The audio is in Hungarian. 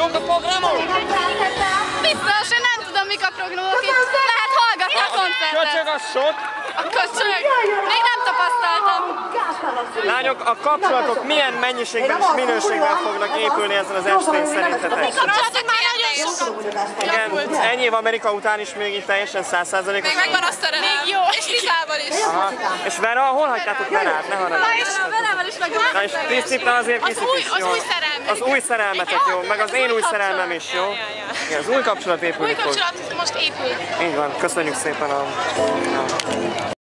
programok, a programok? Biztos, én nem tudom, mik a programok. Lehet hallgatni a koncertet. Köcsög a sok. A köcsög? Még nem tapasztaltam. Lányok, a kapcsolatok milyen mennyiségben és minőségben fognak épülni ezen az estén szerintetek? Kapcsolatok már nagyon sokat. Igen, ennyi év Amerika után is még így teljesen 100%-os. Még megvan a szerelem. Még jó. És Lizával is. Aha. És Vera, hol hagytátok Verát? Ne haragudj. Verával is megvan. Na és Krisztina azért picit is, jó? Az új szerelmek. Az új szerelmetek, jó? Meg az én új szerelmem is, jó? Igen, az új kapcsolat épülni fog. Új kapcsolat most épül. Így van, köszönjük szépen a...